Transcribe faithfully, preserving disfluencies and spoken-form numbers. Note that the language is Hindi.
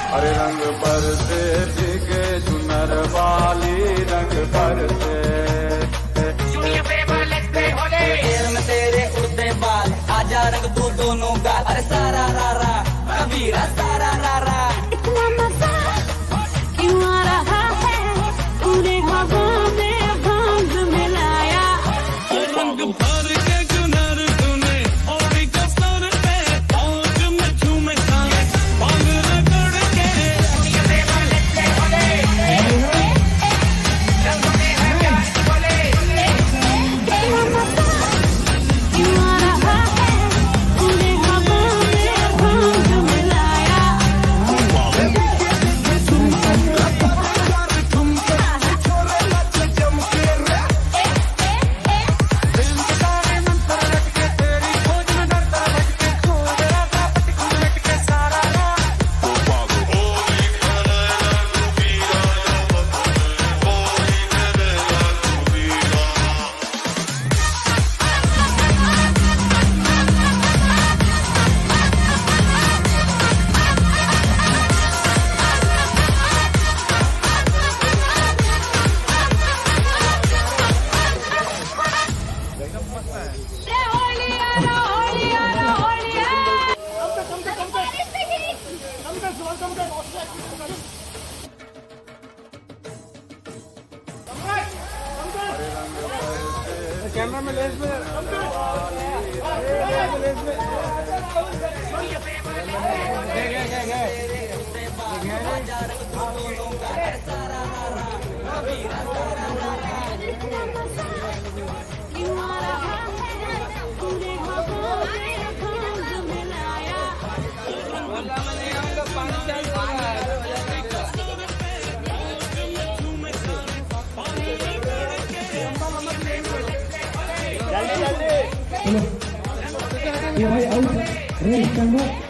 अरे रंग बरसे भीगे चुनर वाली रंग बरसे में तेरे उड़ते बाल आजा रंग तू दोनों का। अरे सारा रारा कबीरा सारा रारा इतना मजा क्यों आ रहा है पूरे हवा में भांग मिलाया। रंग भर के चुनर तूने ओढ़ी कसर पे पहुंच में झूमे साए बांग रगड़ के क्यों आ रहा है पूरे हवा में भांग मिलाया। कैमरा में लेंस में क्यों आ रहा है पूरे हवा में भांग मिलाया। ये भाई आउट है। अरे